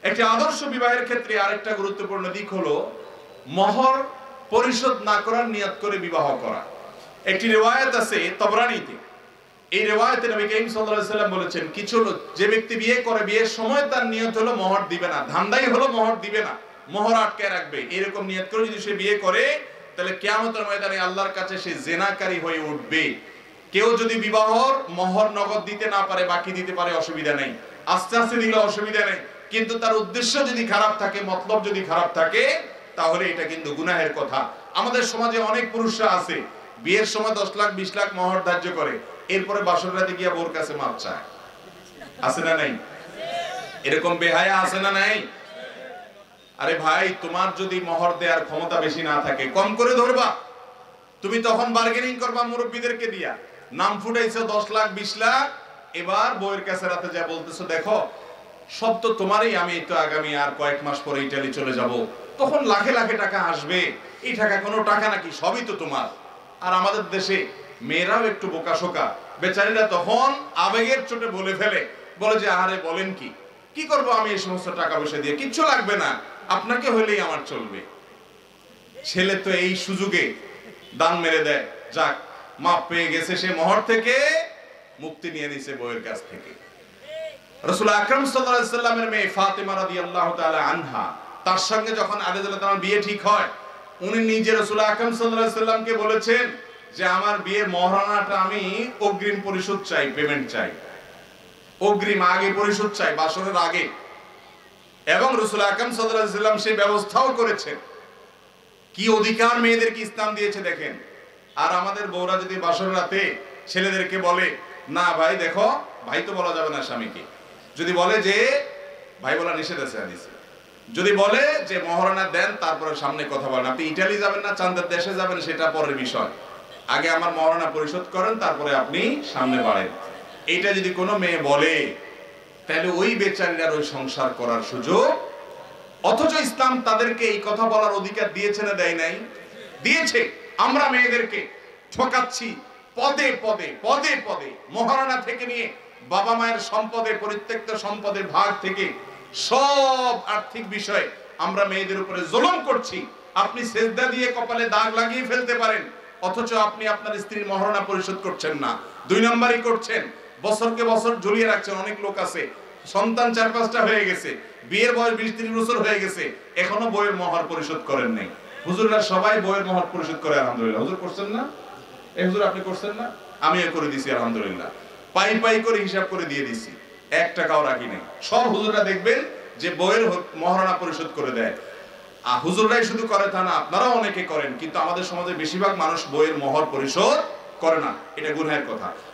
একটি আদর্শ বিবাহের ক্ষেত্রে আরেকটা গুরুত্বপূর্ণ দিক হলো মোহর পরিশোধ না করার নিয়ত করে বিবাহ করা। একটি রিওয়ায়াত আছে তবরানীতে, এই রিওয়ায়াতে নবী করিম সাল্লাল্লাহু আলাইহি ওয়াসাল্লাম বলেছেন, কিছু যে ব্যক্তি বিয়ে করে বিয়ের সময় তার নিয়ত হলো মোহর দিবে না, ধান্দাই হলো মোহর দিবে না, মোহর আটকে রাখবে, এরকম নিয়ত করে যদি সে বিয়ে করে তাহলে কিয়ামতের ময়দানে আল্লাহর কাছে সে জিনাকারী হয়ে উঠবে। কেউ যদি বিবাহর মোহর নগদ দিতে না পারে, বাকি দিতে পারে, অসুবিধা নেই, আস্তে আস্তে দিলে অসুবিধা নেই, কিন্তু তার উদ্দেশ্য যদি খারাপ থাকে, মতলব যদি খারাপ থাকে, তাহলে এটা কিন্তু গুনাহের কথা। আমাদের সমাজে অনেক পুরুষরা আছে বিয়ের সময় 10 লাখ 20 লাখ মোহর ধার্য করে, এরপরে বাসর রাতে গিয়া বোর কাছে মাপ চায়। আছে না নাই? এরকম বেহায়া আছে না নাই? আরে ভাই, তোমার যদি মোহর দেওয়ার ক্ষমতা বেশি না থাকে, কম করে ধরবা, তুমি তখন বার্গেনিং করবা মুরব্বীদেরকে দিয়া। নাম ফুটাইছো 10 লাখ 20 লাখ, এবার বউয়ের কাছে রাতে যা বলতেছো, দেখো সব তো তোমারই, আমি তো আগামী আর কয়েক মাস পরে ইটালি চলে যাব, তখন লাখে লাখে টাকা আসবে, এই টাকা কোনো টাকা নাকি, সবই তো তোমার। আর আমাদের দেশে মেয়েরাও একটু বোকাশোকা, বেচারীরা তখন আবেগের চোটে বলে ফেলে, বলে যে আরে বলেন কি, কি করব আমি এই সমস্ত টাকা পয়সা দিয়ে, কিচ্ছু লাগবে না, আপনাকে হইলেই আমার চলবে। ছেলে তো এই সুযোগে দান মেরে দেয়, যাক মাপ পেয়ে গেছে, সে মোহর থেকে মুক্তি নিয়ে নিছে বউয়ের কাছ থেকে। রাসূল আকরাম সাল্লাল্লাহু আলাইহি সাল্লামের মেয়ে ফাতেমা রাদিয়াল্লাহু তাআলা আনহা, তার সঙ্গে যখন আলী রাদিয়াল্লাহু তাআলার বিয়ে ঠিক হয়, উনি নিজে রাসূল আকরাম সাল্লাল্লাহু আলাইহি সাল্লামকে বলেছেন যে আমার বিয়ের মহারণাটা আমি অগ্রিম পরিশোধ চাই, পেমেন্ট চাই, অগ্রিম আগে পরিশোধ চাই, বাসরের আগে। এবং রাসূল আকরাম সাল্লাল্লাহু আলাইহি সাল্লাম সেই ব্যবস্থাও করেছেন। কি অধিকার মেয়েদেরকে ইসলাম দিয়েছে দেখেন। আর আমাদের বউরা যদি বাসর রাতে ছেলেদেরকে বলে, না ভাই দেখো, ভাই তো বলা যাবে না স্বামীকে, যদি বলে যে ভাই বলা নিষেধ আছে হাদিসে, যদি বলে যে মহারণা দেন তারপরে সামনে কথা বলেন, আপনি ইটালি যাবেন না চাঁদের দেশে যাবেন সেটা পরের বিষয়, আগে আমার মহারণা পরিশোধ করেন তারপরে আপনি সামনে বাড়েন, এইটা যদি কোনো মেয়ে বলে, তাহলে ওই বেচারীর ওই সংসার করার সুযোগ। অথচ ইসলাম তাদেরকে এই কথা বলার অধিকার দিয়েছে না দেয় নাই? দিয়েছে। আমরা মেয়েদেরকে ঠকাচ্ছি পদে পদে পদে পদে, মহারণা থেকে নিয়ে বাবা মায়ের সম্পদে, পরিত্যক্ত সম্পদের ভাগ থেকে সব আর্থিক বিষয়ে আমরা মেয়েদের উপরে জুলুম করছি। আপনি সেজদা দিয়ে কপালে দাগ লাগিয়ে ফেলতে পারেন, অথচ আপনি আপনার স্ত্রীর মহারণা পরিশোধ করছেন না, 2 নম্বরই করছেন, বছরকে বছর ঝুলিয়ে রাখছেন। অনেক লোক আছে সন্তান 4-5টা হয়ে গেছে, বিয়ের বয়স 20-30 বছর হয়ে গেছে, এখনো বইয়ের মহার পরিশোধ করেন নাই। হুজুররা সবাই বইয়ের মহার পরিশোধ করে, আলহামদুলিল্লাহ। হুজুর করছেন না? এই হুজুর আপনি করছেন না? আমিও করে দিছি, আলহামদুলিল্লাহ। পাই পাই করে হিসাব করে দিয়ে দিছি, 1 টাকাও রাখি নাই। সব হুজুররা দেখবেন যে বইয়ের মহারণা পরিশোধ করে দেয়। আর হুজুররাই শুধু করে তা না, আপনারাও অনেকে করেন, কিন্তু আমাদের সমাজে বেশিরভাগ মানুষ বইয়ের মহর পরিশোধ করে না, এটা গুনাহের কথা।